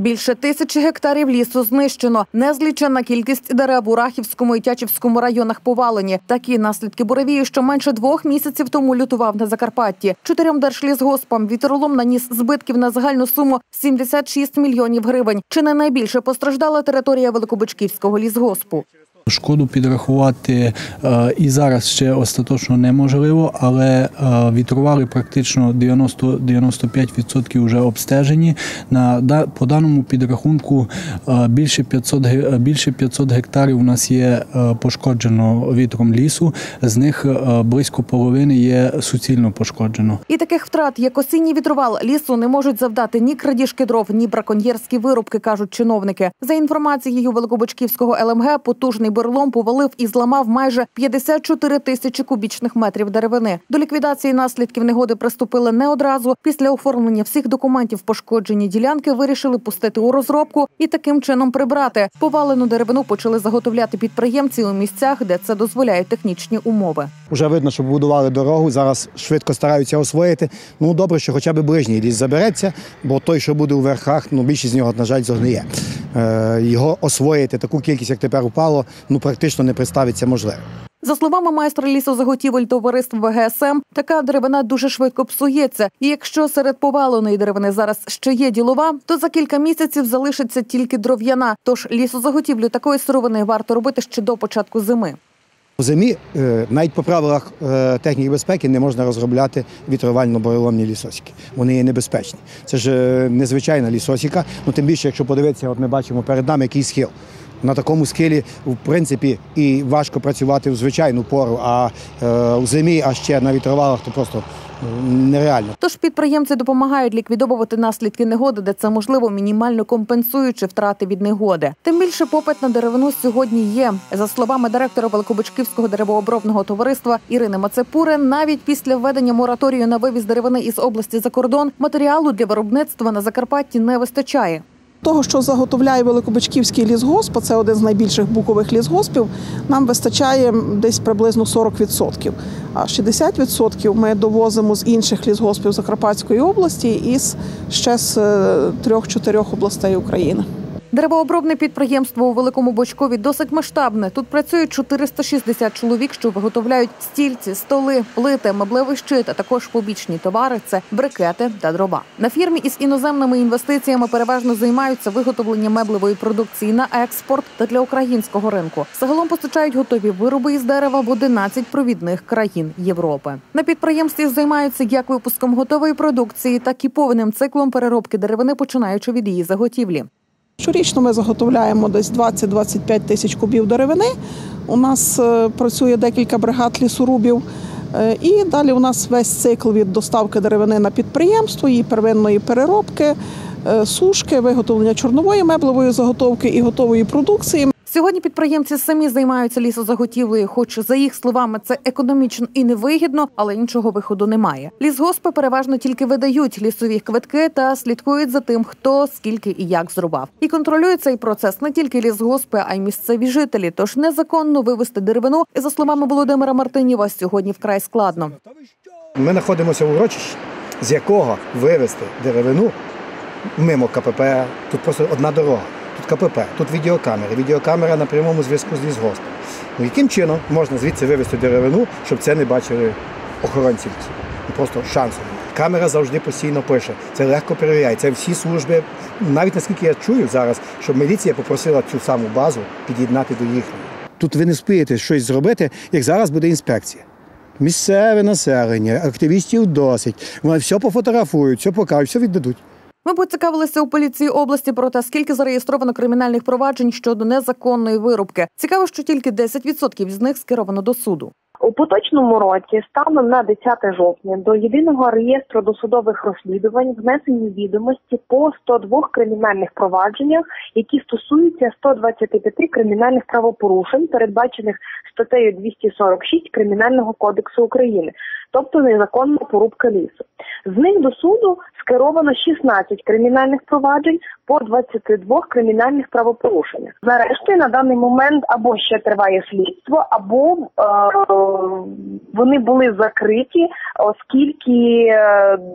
Більше 1000 гектарів лісу знищено. Незліченна кількість дерев у Рахівському і Тячівському районах повалені. Такі наслідки буревію, що менше 2 місяців тому лютував на Закарпатті. 4 держлісгоспам вітролом наніс збитків на загальну суму 76 мільйонів гривень. Чи не найбільше постраждала територія Великобичківського лісгоспу? Шкоду підрахувати і зараз ще остаточно неможливо, але вітрували практично 90-95% вже обстежені. По даному підрахунку більше 500 гектарів у нас є пошкоджено вітром лісу, з них близько половини є суцільно пошкоджено. І таких втрат, як осінній вітровал, лісу не можуть завдати ні крадіжки дров, ні браконьєрські вирубки, кажуть чиновники. За інформацією Великобичківського ЛМГ, потужний бурлом повалив і зламав майже 54 тисячі кубічних метрів деревини. До ліквідації наслідків негоди приступили не одразу. Після оформлення всіх документів пошкоджені ділянки вирішили пустити у розробку і таким чином прибрати. Повалену деревину почали заготовляти підприємці у місцях, де це дозволяють технічні умови. Уже видно, що будували дорогу, зараз швидко стараються освоїти. Добре, що хоча б ближній ліс забереться, бо той, що буде у верхах, більшість з нього, на жаль, зогниє. Його освоїти, таку кількість, як тепер упало, практично не представиться можливо. За словами майстра лісозаготівель товариства ВГСМ, така деревина дуже швидко псується. І якщо серед поваленої деревини зараз ще є ділова, то за кілька місяців залишиться тільки дров'яна. Тож лісозаготівлю такої сировини варто робити ще до початку зими. У зимі навіть по правилах техніки безпеки не можна розробляти вітровально-буреломні лісосіки. Вони є небезпечні. Це ж незвичайна лісосіка, тим більше, якщо подивитися, ми бачимо перед нами який схил. На такому схилі, в принципі, і важко працювати в звичайну пору, а у зимі, а ще на вітровалах, то просто нереально. Тож підприємці допомагають ліквідовувати наслідки негоди, де це можливо, мінімально компенсуючи втрати від негоди. Тим більше попит на деревину сьогодні є. За словами директора Великобичківського деревообробного товариства Ірини Мацепури, навіть після введення мораторію на вивіз деревини із області за кордон, матеріалу для виробництва на Закарпатті не вистачає. Того, що заготовляє Великобичківський лісгосп, це один з найбільших букових лісгоспів, нам вистачає десь приблизно 40%. А 60% ми довозимо з інших лісгоспів Закарпатської області і ще з 3-4 областей України. Деревообробне підприємство у Великому Бочкові досить масштабне. Тут працюють 460 чоловік, що виготовляють стільці, столи, плити, меблевий щит, а також побічні товари – це брикети та дрова. На фірмі із іноземними інвестиціями переважно займаються виготовленням меблевої продукції на експорт та для українського ринку. Загалом постачають готові вироби із дерева в 11 провідних країн Європи. На підприємстві займаються як випуском готової продукції, так і повним циклом переробки деревини, починаючи від її заготівлі. Щорічно ми заготовляємо десь 20-25 тисяч кубів деревини. У нас працює декілька бригад лісорубів. І далі у нас весь цикл від доставки деревини на підприємство, її первинної переробки, сушки, виготовлення чорнової меблевої заготовки і готової продукції. Сьогодні підприємці самі займаються лісозаготівлею, хоч, за їх словами, це економічно і невигідно, але іншого виходу немає. Лісгоспи переважно тільки видають лісові квитки та слідкують за тим, хто, скільки і як зрубав. І контролюють цей процес не тільки лісгоспи, а й місцеві жителі. Тож незаконно вивезти деревину, за словами Володимира Мартинєва, сьогодні вкрай складно. Ми знаходимося в урочищі, з якого вивезти деревину мимо КПП, тут просто одна дорога. Тут КПП, тут відеокамери, відеокамера на прямому зв'язку з лісгоспом. Яким чином можна звідси вивезти деревину, щоб це не бачили охоронці лісу? Просто шансу. Камера завжди постійно пише, це легко перевіряє, це всі служби. Навіть наскільки я чую зараз, щоб міліція попросила цю саму базу під'єднати до їхньої. Тут ви не встигнете щось зробити, як зараз буде інспекція. Місцеве населення, активістів досить, вони все пофотографують, все покажуть, все віддадуть. Ми поцікавилися у поліції області про те, скільки зареєстровано кримінальних проваджень щодо незаконної вирубки. Цікаво, що тільки 10% з них скеровано до суду. У поточному році станом на 10 жовтня до єдиного реєстру досудових розслідувань внесені відомості по 102 кримінальних провадженнях, які стосуються 125 кримінальних правопорушень, передбачених статтею 246 Кримінального кодексу України, тобто незаконна порубка лісу. З них до суду скеровано 16 кримінальних проваджень по 22 кримінальних правопорушеннях. Нарешті на даний момент або ще триває слідство, або вони були закриті, оскільки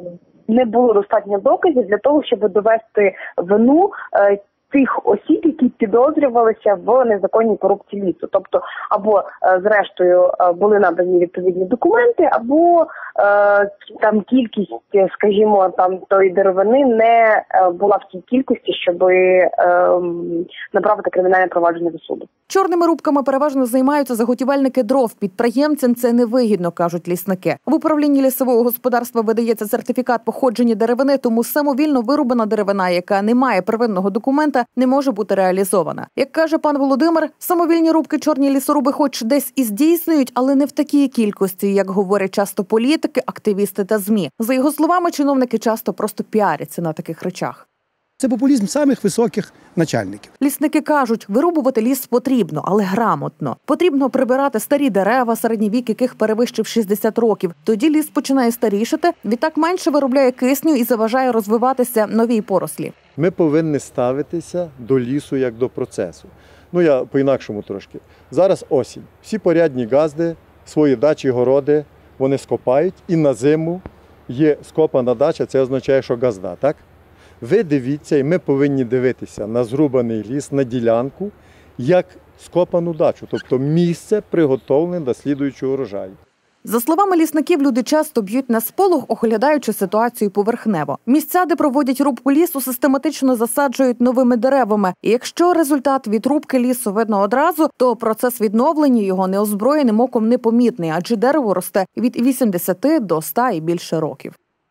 не було достатньо доказів для того, щоб довести вину тих осіб, які підозрювалися в незаконній корупції лісу. Тобто, або, зрештою, були надані відповідні документи, або там кількість, скажімо, там тої деревини не була в тій кількості, щоб направити кримінальне провадження до суду. Чорними рубками переважно займаються заготівельники дров. Підприємцям це невигідно, кажуть лісники. В управлінні лісового господарства видається сертифікат походження деревини, тому самовільно вирублена деревина, яка не має первинного документа, не може бути реалізована. Як каже пан Володимир, самовільні рубки чорні лісоруби хоч десь і здійснюють, але не в такій кількості, як говорять часто політики, активісти та ЗМІ. За його словами, чиновники часто просто піаряться на таких речах. Це популізм самих високих начальників. Лісники кажуть, вирубувати ліс потрібно, але грамотно. Потрібно прибирати старі дерева, середній вік яких перевищив 60 років. Тоді ліс починає старішати, відтак менше виробляє кисню і заважає розвиватися новій порослі. Ми повинні ставитися до лісу як до процесу. Я по-інакшому трошки. Зараз осінь. Всі порядні газди, свої дачі, городи, вони скопають. І на зиму є скопана дача, це означає, що газда, так? Ви дивіться, і ми повинні дивитися на зрубаний ліс, на ділянку, як скопану дачу. Тобто місце приготовлене до слідуючого урожаю. За словами лісників, люди часто б'ють на сполох, оглядаючи ситуацію поверхнево. Місця, де проводять рубку лісу, систематично засаджують новими деревами. І якщо результат від рубки лісу видно одразу, то процес відновлення його неозброєним оком непомітний, адже дерево росте від 80 до 100 і більше років.